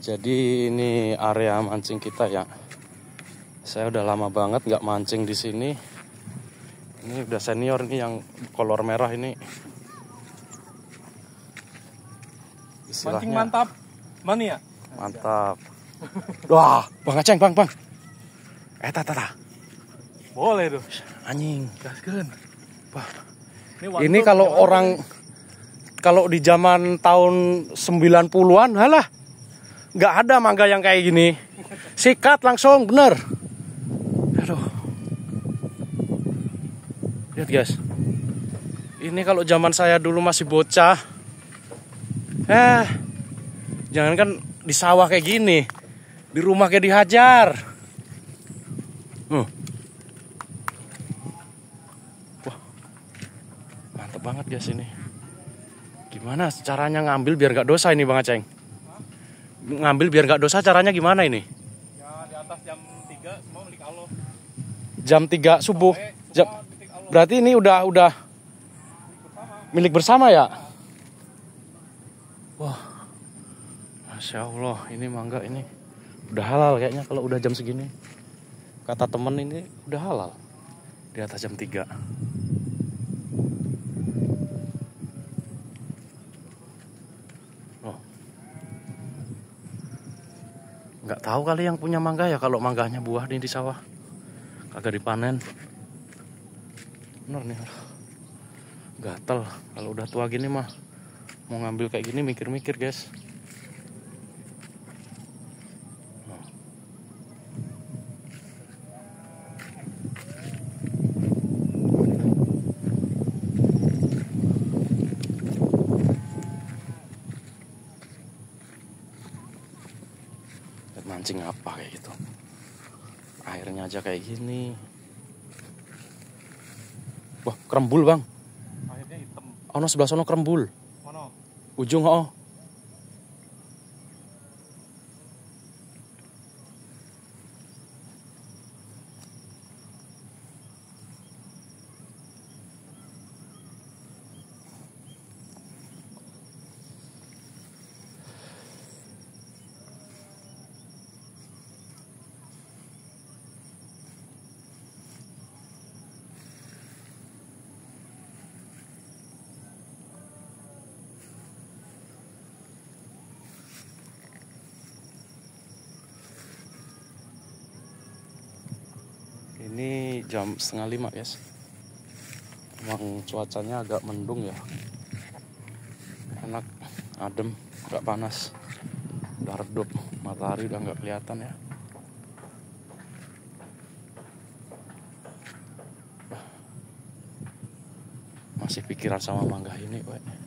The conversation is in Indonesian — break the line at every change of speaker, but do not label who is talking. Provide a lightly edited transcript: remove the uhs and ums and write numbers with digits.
Jadi ini area mancing kita ya. Saya udah lama banget nggak mancing di sini. Ini udah senior nih yang kolor merah ini.
Mancing mantap, mania.
Mantap. Wah, Bang Aceng, bang. Tata.
Boleh tuh.
Anjing.
Gaskeun.
Wah. Ini kalau orang kalau di zaman tahun 90-an, halah. Nggak ada mangga yang kayak gini. Sikat langsung, bener. Aduh. Lihat guys. Ini kalau zaman saya dulu masih bocah. Jangan kan di sawah kayak gini. Di rumah kayak dihajar. Wah. Mantap banget guys ini. Gimana caranya ngambil biar gak dosa ini Bang Aceng? Ngambil biar gak dosa caranya gimana ini?
Ya di atas jam 3 semua milik Allah.
Jam 3 subuh. Berarti ini udah milik bersama ya? Wah. Masya Allah, ini mangga ini udah halal kayaknya kalau udah jam segini. Kata temen ini udah halal di atas jam 3. Nggak tahu kali yang punya mangga ya kalau mangganya buah di sawah. Kagak dipanen. Bener nih. Gatel. Kalau udah tua gini mah mau ngambil kayak gini mikir-mikir guys. Mancing apa kayak gitu, airnya aja kayak gini. Wah, kerembul bang.
Airnya hitam.
Ono sebelah sono kerembul.
Mana?
Ujung oh. Ini jam 4:30 guys. Emang cuacanya agak mendung ya. Enak, adem, gak panas. Udah redup, matahari udah gak kelihatan ya. Masih pikiran sama mangga ini, we.